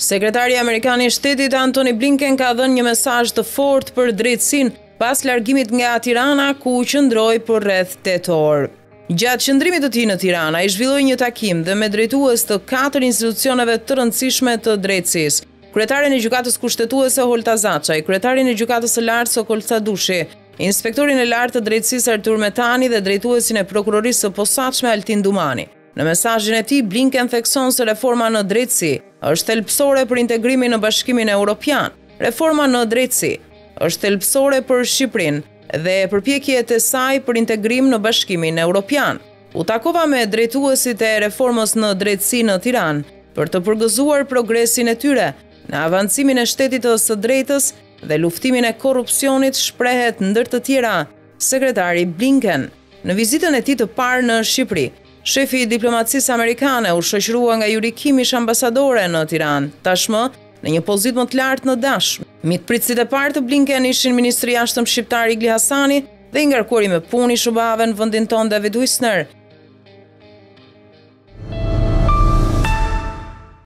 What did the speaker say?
Sekretari amerikan i Shtetit Antony Blinken ka dhënë një mesazh të fortë për drejtësinë pas largimit nga Tirana, ku qëndroi për rreth 8 orë. Gjatë qëndrimit të tij në Tiranë, ai zhvilloi një takim dhe me drejtues të 4 institucioneve të rëndësishme të drejtësisë: kryetarin e gjykatës kushtetuese Holta Zaçaj, kryetarin e gjykatës së lartë Sokol Cadushi, inspektorin e lartë të drejtësisë Artur Metani dhe drejtuesin e prokurorisë së posaçme Altin Dumani. Në mesazhin e tij, Blinken thekson se reforma në drejtësi është thelbësore për integrimin në Bashkimin Evropian. Reforma në drejtësi është thelbësore për Shqipërinë dhe përpjekjet e saj për integrim në Bashkimin Evropian. U takova me drejtuesit e reformës në drejtësi në Tiranë për të përgëzuar progresin e tyre në avancimin e shtetit të së drejtës dhe luftimin e korrupsionit, shprehet ndër të tjera sekretari Blinken. Në vizitën e tij të parë në Shqipëri, shefi i diplomacisë amerikane u shoqërua nga Yuri Kimish, ambasadore në Tiranë, tashmë në një pozitë më të lartë në dashmë. Mikpritësit e parë të Blinken ishin ministri i jashtëm shqiptar Igli Hasani dhe i ngarkuari me punë i SHUBA-ve në vendin tonë David Huisner,